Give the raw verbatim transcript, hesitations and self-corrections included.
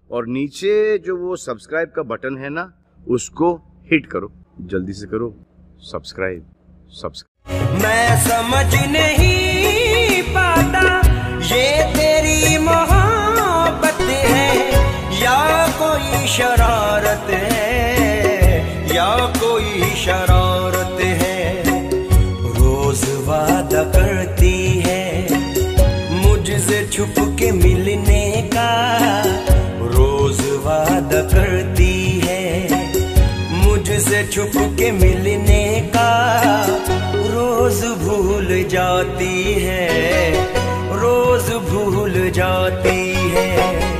और नीचे जो वो सब्सक्राइब का बटन है ना, उसको हिट करो, जल्दी से करो सब्सक्राइब सब्सक्राइब। मैं समझ नहीं पाता ये तेरी मोहब्बत है या कोई शरारत है, या कोई शरारत है। रोज वादा करती है मुझसे छुप के मिलने का, रोज वादा करती है मुझसे छुप के मिलने का, रोज भूल जाती है, रोज भूल जाती है।